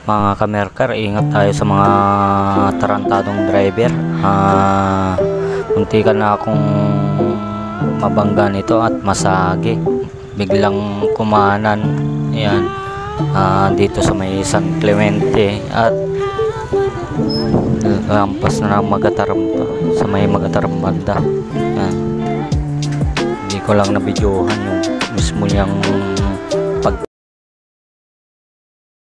Mga kamerkar, ingat tayo sa mga tarantadong driver. Munti ka na akong mabangga nito at masagi, biglang kumanan. Ayan, dito sa may San Clemente at lampas na ng Magataram to, sa may Magataram banda. Ayan. Hindi ko lang nabidyohan yung mismo yung